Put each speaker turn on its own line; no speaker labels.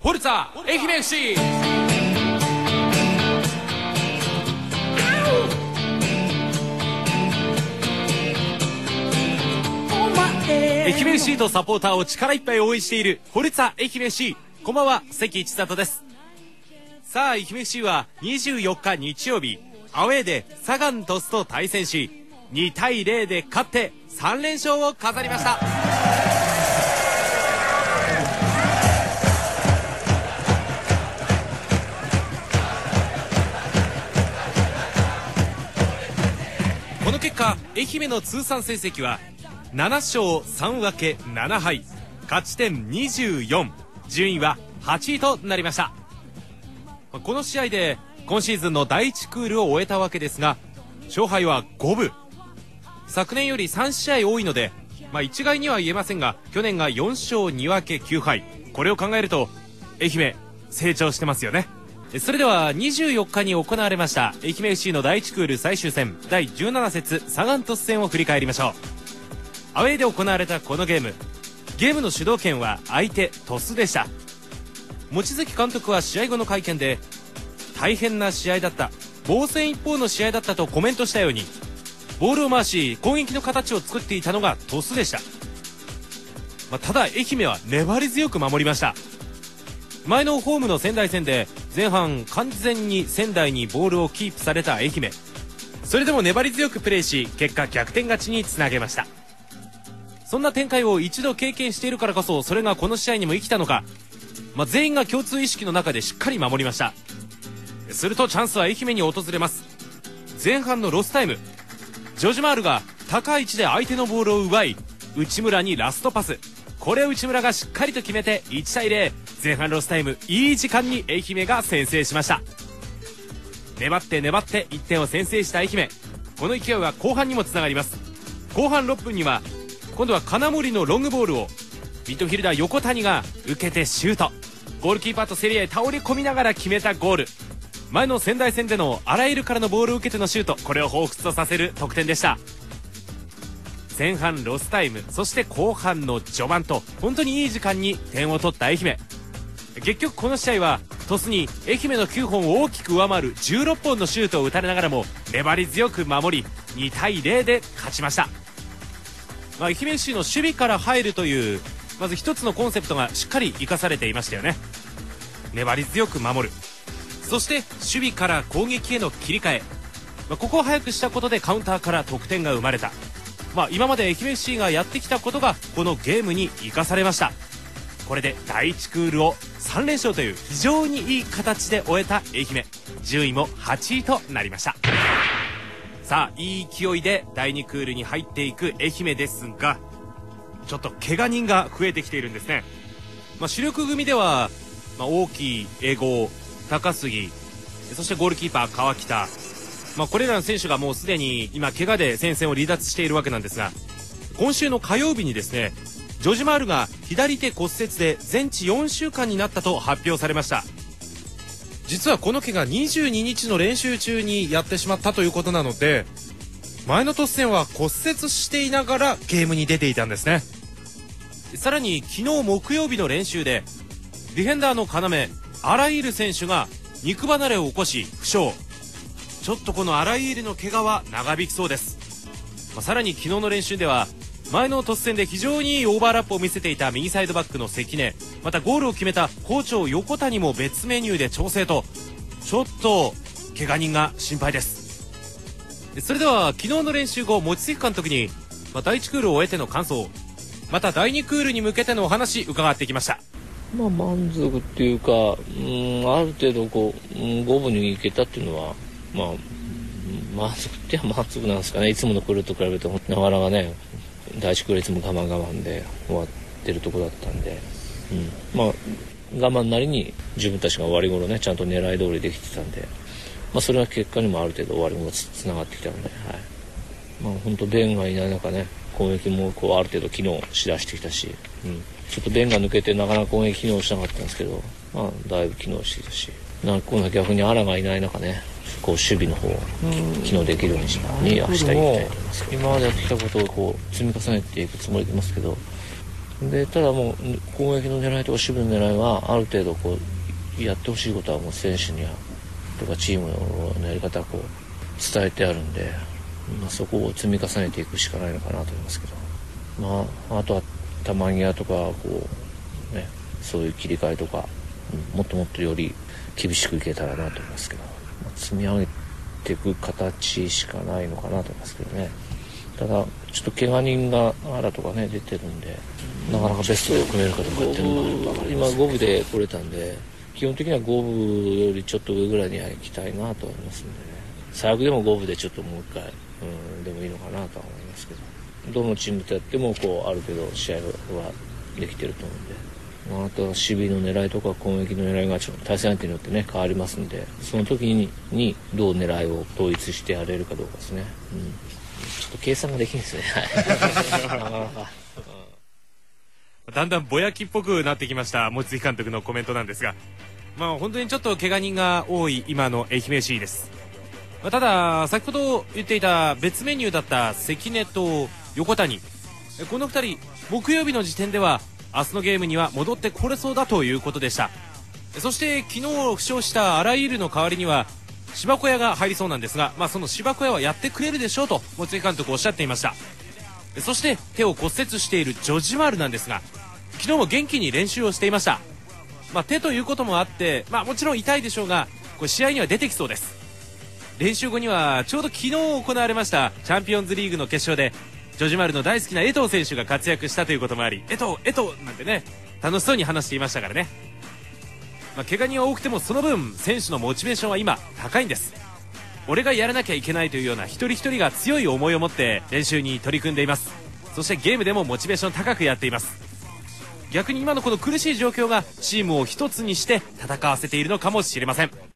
フォルツァ愛媛 FC。 愛媛 FC とサポーターを力いっぱい応援しているフォルツァ愛媛 FC。 こんばんは、関一里です。さあ、愛媛 FC は24日日曜日、アウェーでサガン鳥栖と対戦し、2対0で勝って3連勝を飾りました。この結果、愛媛の通算成績は7勝3分け7敗、勝ち点24、順位は8位となりました。この試合で今シーズンの第1クールを終えたわけですが、勝敗は5分、昨年より3試合多いので、一概には言えませんが、去年が4勝2分け9敗、これを考えると愛媛成長してますよね。それでは24日に行われました愛媛 FC の第1クール最終戦第17節サガン鳥栖戦を振り返りましょう。アウェーで行われたこのゲームの主導権は相手鳥栖でした。望月監督は試合後の会見で、大変な試合だった、防戦一方の試合だったとコメントしたように、ボールを回し攻撃の形を作っていたのが鳥栖でした。ただ愛媛は粘り強く守りました。前のホームの仙台戦で前半完全に仙台にボールをキープされた愛媛、それでも粘り強くプレーし、結果逆転勝ちにつなげました。そんな展開を一度経験しているからこそ、それがこの試合にも生きたのか、全員が共通意識の中でしっかり守りました。するとチャンスは愛媛に訪れます。前半のロスタイム、ジョジマールが高い位置で相手のボールを奪い、内村にラストパス、これを内村がしっかりと決めて1対0、前半ロスタイム、いい時間に愛媛が先制しました。粘って粘って1点を先制した愛媛、この勢いは後半にもつながります。後半6分には今度は金森のロングボールをミッドフィルダー横谷が受けてシュート、ゴールキーパーと競り合い倒れ込みながら決めたゴール、前の仙台戦での荒井からのボールを受けてのシュート、これを彷彿とさせる得点でした。前半ロスタイム、そして後半の序盤と本当にいい時間に点を取った愛媛、結局この試合は鳥栖に愛媛の9本を大きく上回る16本のシュートを打たれながらも粘り強く守り、2対0で勝ちました。愛媛 FC の守備から入るというまず一つのコンセプトがしっかり生かされていましたよね。粘り強く守る、そして守備から攻撃への切り替え、ここを早くしたことでカウンターから得点が生まれた。今まで愛媛 FC がやってきたことがこのゲームに生かされました。これで第1クールを3連勝という非常にいい形で終えた愛媛、順位も8位となりました。さあ、いい勢いで第2クールに入っていく愛媛ですが、ちょっと怪我人が増えてきているんですね。主力組では、大きい英語高杉、そしてゴールキーパー川北、これらの選手がもうすでに今怪我で戦線を離脱しているわけなんですが、今週の火曜日にですね、ジョジマールが左手骨折で全治4週間になったと発表されました。実はこの怪我22日の練習中にやってしまったということなので、前の鳥栖戦は骨折していながらゲームに出ていたんですね。さらに昨日木曜日の練習でディフェンダーの要アライール選手が肉離れを起こし負傷、ちょっとこのアライールの怪我は長引きそうです。さらに昨日の練習では前の鳥栖戦で非常にいいオーバーラップを見せていた右サイドバックの関根、またゴールを決めた好調横谷も別メニューで調整と、ちょっと怪我人が心配です。それでは昨日の練習後、望月監督に、第1クールを終えての感想、また第2クールに向けてのお話伺ってきました。
満足っていうか、ある程度五分に行けたっていうのは、満足っては満足なんですかね。いつものクールと比べるとなかなかね、第1クールいつも我慢で終わってるところだったんで、我慢なりに自分たちが終わり頃ね、ちゃんと狙い通りできてたんで、それは結果にもある程度終わり頃つながってきたので、本当ベンがいない中ね、攻撃もある程度機能しだしてきたし、ちょっとベンが抜けてなかなか攻撃機能しなかったんですけど、だいぶ機能してきたし、今度は逆にアラがいない中ね、守備の方を機能できるように明日いきたいと思います。今までやってきたことを積み重ねていくつもりでいますけど、 でただもう攻撃の狙いとか守備の狙いはある程度こうやってほしいことはもう選手にはとかチームのやり方をこう伝えてあるんで、そこを積み重ねていくしかないのかなと思いますけど、あとは球際とかこう、ね、そういう切り替えとか、もっともっとより厳しくいけたらなと思いますけど、積み上げていく形しかないのかなと思いますけどね。ただちょっと怪我人があらとかね出てるんで、なかなかベストで組めるかどうかっていうのが今5分で来れたんで、基本的には5分よりちょっと上ぐらいには行きたいなと思いますんでね。最悪でも5分でちょっともう一回、でもいいのかなとは思いますけど、どのチームとやってもこうある程度試合はできてると思うんで、あとは守備の狙いとか攻撃の狙いがちょっと対戦相手によってね変わりますんで、その時にどう狙いを統一してやれるかどうかですね。ちょっと計算ができないですね。なかなか。
だんだんぼやきっぽくなってきました望月監督のコメントなんですが、本当にちょっと怪我人が多い今の愛媛 FC です。ただ先ほど言っていた別メニューだった関根と横谷、この2人木曜日の時点では明日のゲームには戻ってこれそうだということでした。そして昨日負傷した荒井優の代わりには芝小屋が入りそうなんですが、その芝小屋はやってくれるでしょうと望月監督おっしゃっていました。そして手を骨折しているジョジマールなんですが、昨日も元気に練習をしていました。手ということもあって、もちろん痛いでしょうが、これ試合には出てきそうです。練習後にはちょうど昨日行われましたチャンピオンズリーグの決勝でジョジマールの大好きな江藤選手が活躍したということもあり、江藤なんてね楽しそうに話していましたからね。怪我人は多くてもその分選手のモチベーションは今高いんです。俺がやらなきゃいけないというような一人一人が強い思いを持って練習に取り組んでいます。そしてゲームでもモチベーション高くやっています。逆に今のこの苦しい状況がチームを一つにして戦わせているのかもしれません。